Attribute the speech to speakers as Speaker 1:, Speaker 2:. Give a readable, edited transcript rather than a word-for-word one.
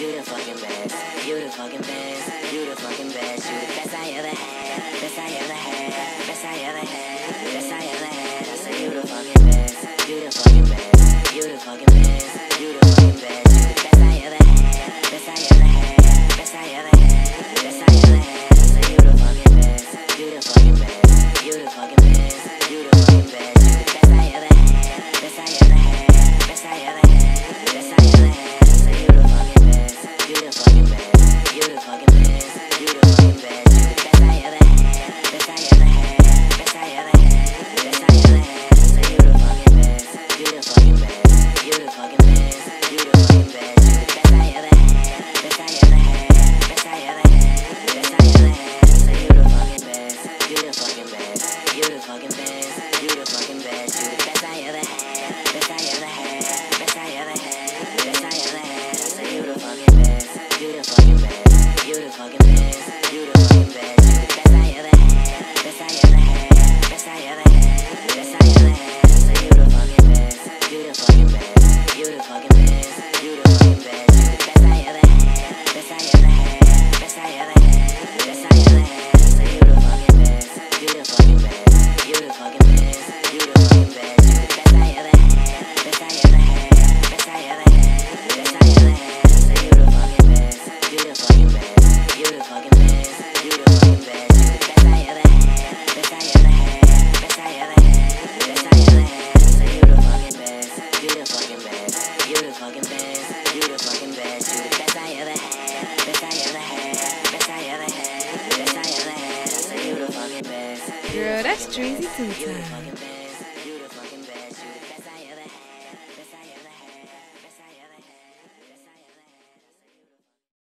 Speaker 1: You the fucking best. You the fucking best. You the fucking best. You the best I ever had. Best I ever had. Best I ever had. Best I ever had. I say you the fucking best. You the fucking best. You the fucking best. You the fucking best. You the best I ever had. Best I ever had. Best I ever had. Best I ever had. I say you the fucking best. You the fucking best. You the fucking best. You the fucking best. You the best I ever had. Best I ever had. Best I ever had. Best I ever had. I say you the fucking best. You the fucking best. You the fucking best. You the fucking best. You the best I ever had. Best I ever had. Best I ever had. Best I ever had. I say you the fucking best. You the fucking best. You the fucking best. You the fucking best. You the best I ever had. Best I ever had. Best I ever had. Best I ever had. I say you the fucking best. You the fucking best. You the fucking best. You the fucking best. You the best I ever had. Best I ever had. Best I ever had. Best I ever had. I say you the fucking best. You the fucking best. You the fucking best. You the fucking best. You the best I ever had. Best I ever had. Best I ever had. Best I ever had. I say you the fucking best. You the fucking best. You the fucking best. You the fucking best. You the best I ever had. Best I ever had. Best I ever had. Best I ever had. I say you the fucking best. You the fucking best. You the fucking best. You the fucking best. You the best I ever had. Best I ever had. Best I ever had. Best I ever had. I say you the fucking best. You the fucking best. You the fucking best. You the fucking best. You the best I ever had. Best I ever had. Best I ever had. Best I ever had. I say you the fucking best. You the fucking best. You the fucking best. You the fucking best. You the best I ever had. Best I ever had. Best I ever had. Best I ever had. I say you the fucking best.
Speaker 2: Girl, that's Tracy
Speaker 1: You the
Speaker 2: Tusa.
Speaker 1: fucking best.